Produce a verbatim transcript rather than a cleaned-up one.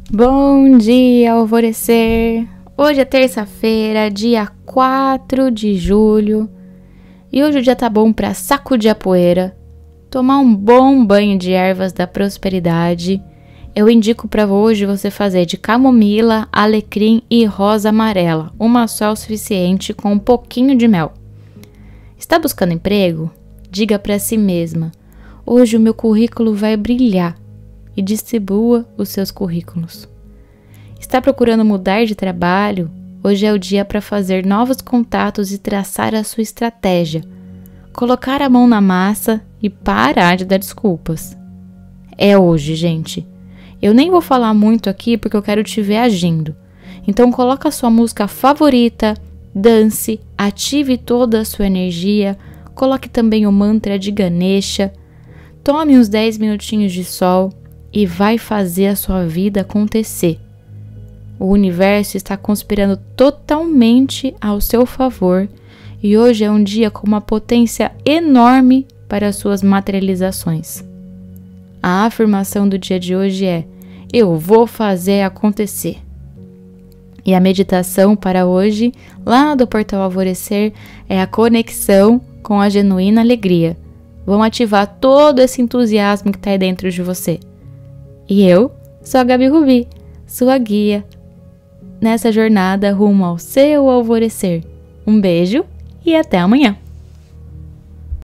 Bom dia, alvorecer! Hoje é terça-feira, dia quatro de julho, e hoje o dia tá bom para sacudir a poeira, tomar um bom banho de ervas da prosperidade. Eu indico para hoje você fazer de camomila, alecrim e rosa amarela, uma só é o suficiente com um pouquinho de mel. Está buscando emprego? Diga para si mesma: hoje o meu currículo vai brilhar, e distribua os seus currículos. Está procurando mudar de trabalho? Hoje é o dia para fazer novos contatos e traçar a sua estratégia. Colocar a mão na massa e parar de dar desculpas. É hoje, gente. Eu nem vou falar muito aqui porque eu quero te ver agindo. Então coloca a sua música favorita, dance, ative toda a sua energia, coloque também o mantra de Ganesha, tome uns dez minutinhos de sol e vai fazer a sua vida acontecer. O universo está conspirando totalmente ao seu favor e hoje é um dia com uma potência enorme para as suas materializações. A afirmação do dia de hoje é: eu vou fazer acontecer. E a meditação para hoje, lá do Portal Alvorecer, é a conexão com a genuína alegria. Vão ativar todo esse entusiasmo que está aí dentro de você. E eu sou a Gabi Rubi, sua guia nessa jornada rumo ao seu alvorecer. Um beijo e até amanhã!